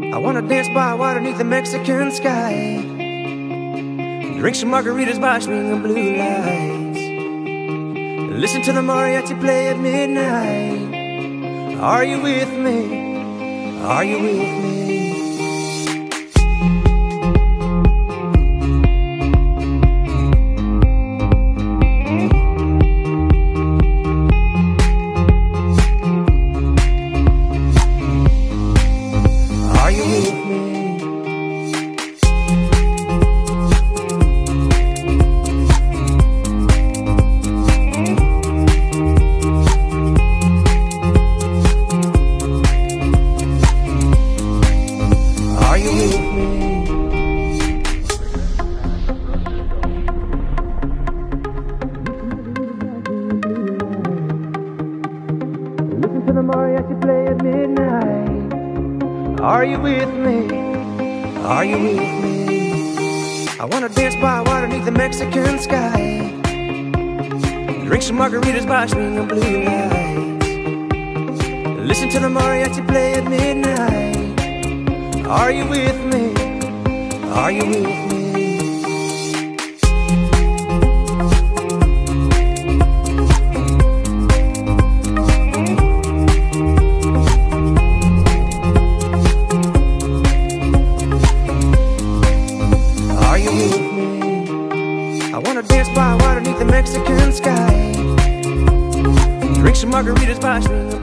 I wanna dance by water beneath the Mexican sky, drink some margaritas by swinging blue lights, listen to the mariachi play at midnight. Are you with me? Are you with me? Listen to the mariachi play at midnight. Are you with me? Are you with me? I wanna dance by water beneath the Mexican sky, drink some margaritas by swinging blue lights, listen to the mariachi play at midnight. Are you with me? Are you with me? I wanna dance by water beneath the Mexican sky, drink some margaritas by swinging